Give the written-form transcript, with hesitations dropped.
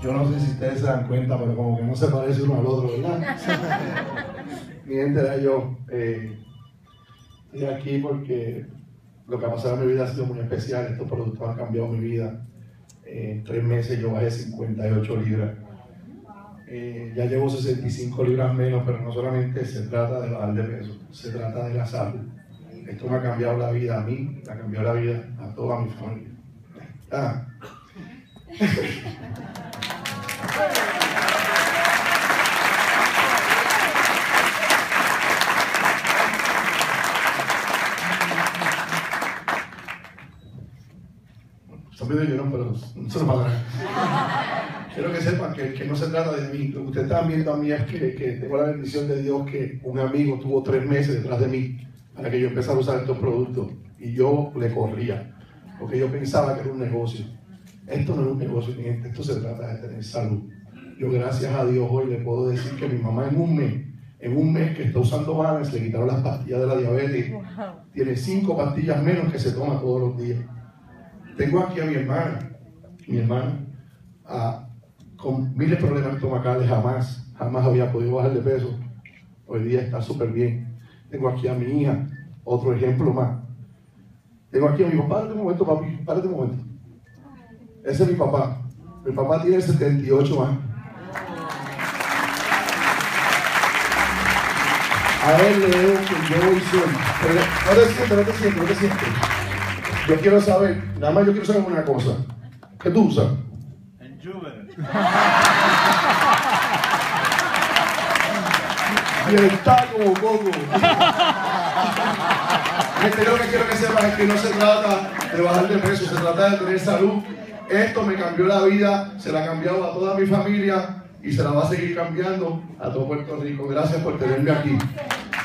Yo no sé si ustedes se dan cuenta, pero como que no se parece uno al otro, ¿verdad? Mi gente, era yo. Estoy aquí porque lo que ha pasado en mi vida ha sido muy especial. Estos productos han cambiado mi vida. En 3 meses yo bajé 58 libras. Ya llevo 65 libras menos, pero no solamente se trata de bajar de peso, se trata de la salud. Esto me ha cambiado la vida a mí, me ha cambiado la vida a toda mi familia. Son medio llorón, pero no se lo pagarán. Quiero que sepan que no se trata de mí. Lo que ustedes están viendo a mí es que tengo la bendición de Dios que un amigo tuvo 3 meses detrás de mí para que yo empezara a usar estos productos. Y yo le corría, porque yo pensaba que era un negocio. Esto no es un negocio, mi gente. Esto se trata de tener salud. Yo, gracias a Dios, hoy le puedo decir que mi mamá en un mes que está usando Balance, le quitaron las pastillas de la diabetes. Tiene 5 pastillas menos que se toma todos los días. Tengo aquí a mi hermana con miles de problemas estomacales, jamás había podido bajar de peso. Hoy día está súper bien. Tengo aquí a mi hija, otro ejemplo más. Tengo aquí a mi papá. Párate un momento, papi, párate un momento. Ese es mi papá. Mi papá tiene 78 años. A él le digo que yo hice. No te sientes. Yo quiero saber, nada más yo quiero saber una cosa. ¿Qué tú usas? Y está como poco. Lo que quiero que sepas es que no se trata de bajar de peso, se trata de tener salud. Esto me cambió la vida, se la ha cambiado a toda mi familia y se la va a seguir cambiando a todo Puerto Rico. Gracias por tenerme aquí.